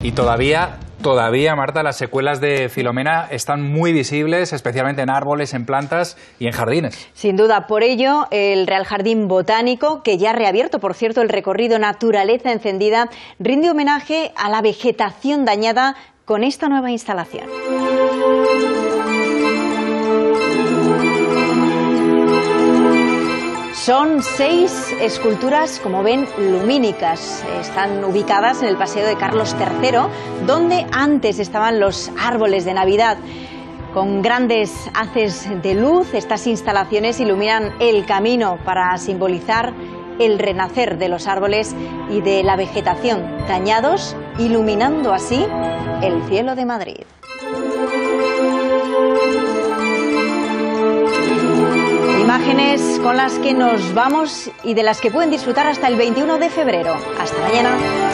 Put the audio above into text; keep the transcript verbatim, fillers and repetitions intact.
Y todavía, todavía, Marta, las secuelas de Filomena están muy visibles, especialmente en árboles, en plantas y en jardines. Sin duda, por ello, el Real Jardín Botánico, que ya ha reabierto, por cierto, el recorrido Naturaleza Encendida, rinde homenaje a la vegetación dañada con esta nueva instalación. Son seis esculturas, como ven, lumínicas. Están ubicadas en el Paseo de Carlos tercero, donde antes estaban los árboles de Navidad. Con grandes haces de luz, estas instalaciones iluminan el camino para simbolizar el renacer de los árboles y de la vegetación dañados, iluminando así el cielo de Madrid. Imágenes con las que nos vamos y de las que pueden disfrutar hasta el veintiuno de febrero. Hasta mañana.